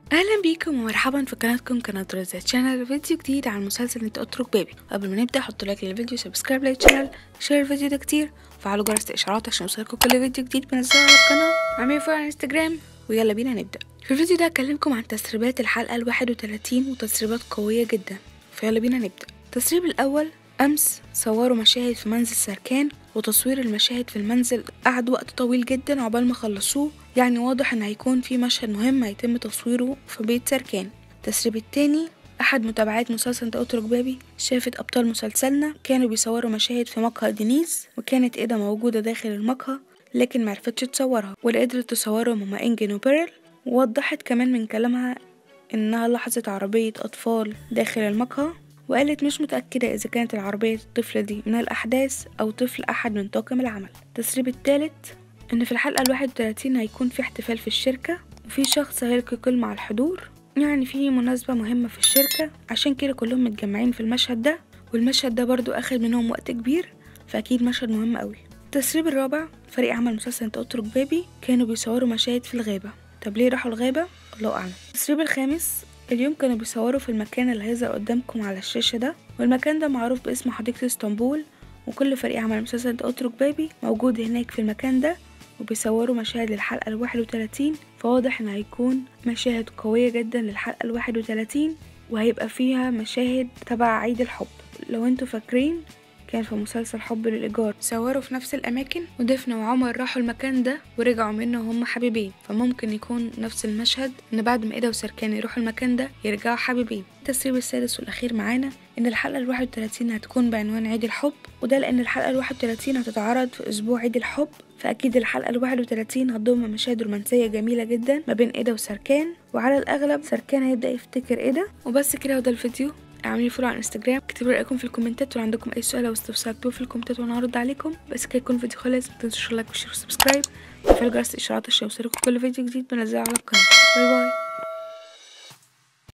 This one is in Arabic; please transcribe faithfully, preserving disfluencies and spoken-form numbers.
اهلا بيكم ومرحبا في قناتكم قناه رزة شانل. فيديو جديد عن مسلسل انت اترك بيبي. قبل ما نبدا حطوا لايك للفيديو، سبسكرايب للشانل، شير الفيديو ده كتير، وفعلوا جرس الاشعارات عشان يوصلكم كل فيديو جديد بنزله على القناه. اعملوا فولو على انستجرام ويلا بينا نبدا. في الفيديو ده هكلمكم عن تسريبات الحلقه الواحد وتلاتين وتسريبات قويه جدا، فيلا بينا نبدا. التسريب الاول: امس صوروا مشاهد في منزل سركان، وتصوير المشاهد في المنزل قعد وقت طويل جدا عقبال ما خلصوه، يعني واضح ان هيكون في مشهد مهم هيتم تصويره في بيت سركان. التسريب التاني: احد متابعات مسلسل انت اترك بيبي شافت ابطال مسلسلنا كانوا بيصوروا مشاهد في مقهى دينيس، وكانت ايدا موجوده داخل المقهى لكن معرفتش تصورها، واللي قدرت تصورهم هما انجن وبيرل. ووضحت كمان من كلامها انها لاحظت عربيه اطفال داخل المقهى، وقالت مش متأكدة إذا كانت العربية الطفلة دي من الأحداث أو طفل أحد من طاقم العمل. التسريب الثالث: إن في الحلقة الواحد وتلاتين هيكون في احتفال في الشركة، وفي شخص هيلقي كلمة على الحضور، يعني في مناسبة مهمة في الشركة، عشان كده كلهم متجمعين في المشهد ده، والمشهد ده برضو أخد منهم وقت كبير، فأكيد مشهد مهم قوي. التسريب الرابع: فريق عمل مسلسل انت اترك بيبي كانوا بيصوروا مشاهد في الغابة. طب ليه راحوا الغابة؟ الله أعلم. التسريب الخامس: اليوم كانوا بيصوروا في المكان اللي هيظهر قدامكم على الشاشة ده، والمكان ده معروف باسم حديقة اسطنبول، وكل فريق عمل مسلسل انت اترك بيبي موجود هناك في المكان ده وبيصوروا مشاهد للحلقة الواحد وتلاتين، فواضح ان هيكون مشاهد قوية جدا للحلقة الواحد وتلاتين، وهيبقى فيها مشاهد تبع عيد الحب. لو انتوا فاكرين كان في مسلسل حب للإيجار صوروا في نفس الأماكن، ودفنة وعمر راحوا المكان ده ورجعوا منه وهم حبيبين، فممكن يكون نفس المشهد إن بعد ما إيدا وسركان يروحوا المكان ده يرجعوا حبيبين. التسريب السادس والأخير معانا إن الحلقة الواحد وتلاتين هتكون بعنوان عيد الحب، وده لأن الحلقة الواحد وتلاتين هتتعرض في أسبوع عيد الحب، فأكيد الحلقة الواحد وتلاتين هتضم مشاهد رومانسية جميلة جدا ما بين إيدا وسركان، وعلى الأغلب سركان هيبدأ يفتكر إيدا. وبس كده، وده الفيديو. اعملوا فولو على الانستجرام، اكتبوا رايكم في الكومنتات، ولو عندكم اي سؤال او استفسار اكتبوه في الكومنتات وانا هرد عليكم. بس كده يكون الفيديو خلص، متنسوش لايك وشير وسبسكرايب وتفعيل جرس الاشعارات عشان يوصلكم كل فيديو جديد بنزله على القناه. باي باي.